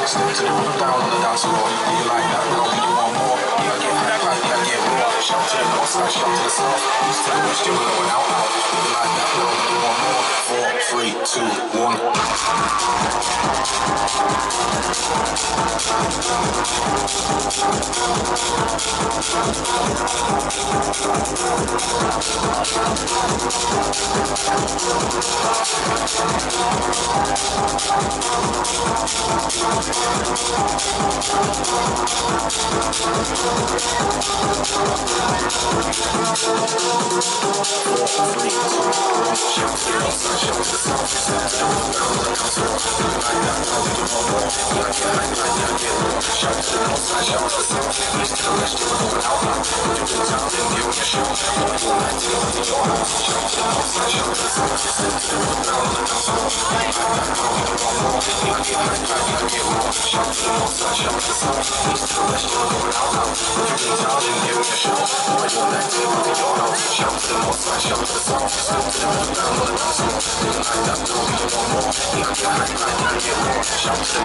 Step to the rhythm down on the dance floor. Do you like that? No, you want more? Yeah, get hype, hype, yeah, get raw. Shout to the north side, shout to the south. East to the west, you're going out, out. Do you like that? No, you want more? 4, 3, 2, 1. Shout to the